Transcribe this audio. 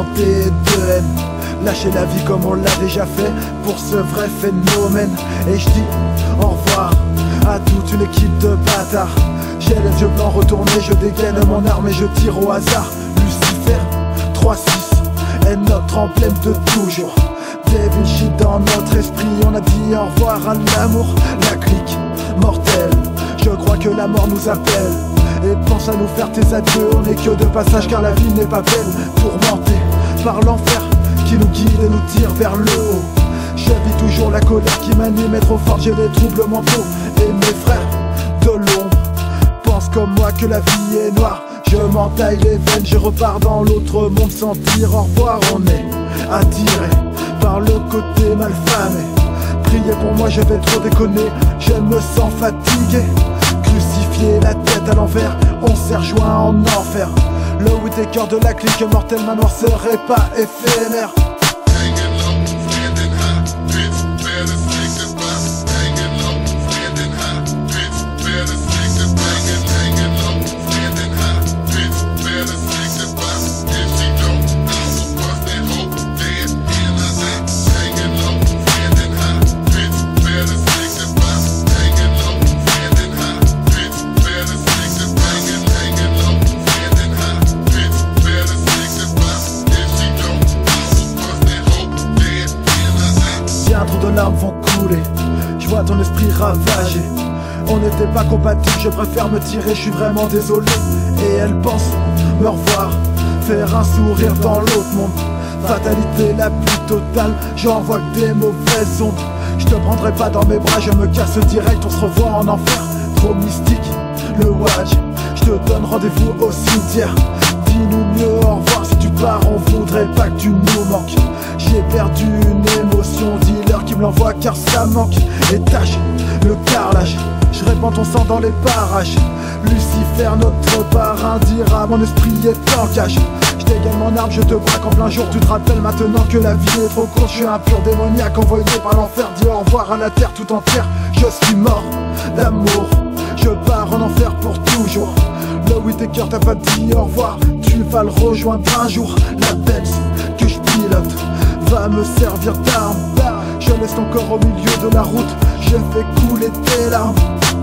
teinté de haine. Lâcher la vie comme on l'a déjà fait pour ce vrai phénomène. Et je dis au revoir à toute une équipe de bâtards. J'ai les yeux blancs retournés, je dégaine mon arme et je tire au hasard. Lucifer 3-6 est notre emblème de toujours. Da Vinci dans notre esprit, on a dit au revoir à l'amour. La clique mortelle, je crois que la mort nous appelle. Et pense à nous faire tes adieux, on n'est que de passage car la vie n'est pas belle. Tourmenté par l'enfer qui nous guide et nous tire vers le haut. Je vis toujours la colère qui m'anime, est trop forte, j'ai des troubles mentaux. Et mes frères de l'ombre pensent comme moi que la vie est noire. Je m'entaille les veines, je repars dans l'autre monde sans dire au revoir. On est attiré par le côté malfamé. Priez pour moi, je vais trop déconner, je me sens fatigué. Crucifié la tête à l'envers, on s'est rejoint en enfer. Le Whittaker de la clique mortelle, ma noire serait pas éphémère. Trop de larmes vont couler, je vois ton esprit ravagé. On n'était pas compatibles, je préfère me tirer, je suis vraiment désolé. Et elle pense me revoir, faire un sourire dans l'autre monde. Fatalité la plus totale, j'envoie que des mauvaises ondes. Je te prendrai pas dans mes bras, je me casse direct, on se revoit en enfer. Trop mystique, le watch, je te donne rendez-vous au cimetière. Dis-nous mieux au revoir, si tu pars on voudrait pas que tu nous manques. J'ai perdu une émotion, dis-leur qui me l'envoie car ça manque. Et tâche le carrelage, je répands ton sang dans les parages. Lucifer notre parrain dira mon esprit est en cage. Je dégaine mon arme, je te braque en plein jour. Tu te rappelles maintenant que la vie est trop courte. Je suis un pur démoniaque envoyé par l'enfer. Dis au revoir à la terre tout entière. Je suis mort d'amour, je pars en enfer pour toujours. Le Whittaker t'a pas dit au revoir, tu vas le rejoindre un jour. La Benz que je pilote va me servir d'arme. Je laisse ton corps au milieu de la route, je fais couler tes larmes.